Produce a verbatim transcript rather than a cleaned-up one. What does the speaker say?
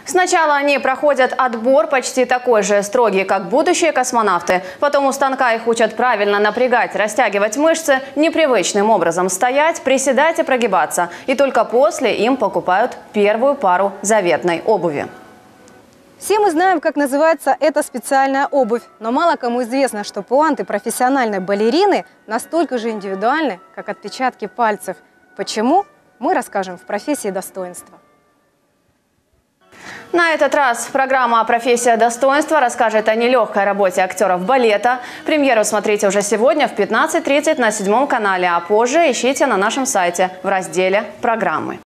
Сначала они проходят отбор почти такой же строгий, как будущие космонавты. Потом у станка их учат правильно напрягать, растягивать мышцы, непривычным образом стоять, приседать и прогибаться. И только после им покупают первую пару заветной обуви. Все мы знаем, как называется эта специальная обувь. Но мало кому известно, что пуанты профессиональной балерины настолько же индивидуальны, как отпечатки пальцев. Почему? Мы расскажем в профессии достоинства. На этот раз программа «Профессия достоинства» расскажет о нелегкой работе актеров балета. Премьеру смотрите уже сегодня в пятнадцать тридцать на седьмом канале, а позже ищите на нашем сайте в разделе «Программы».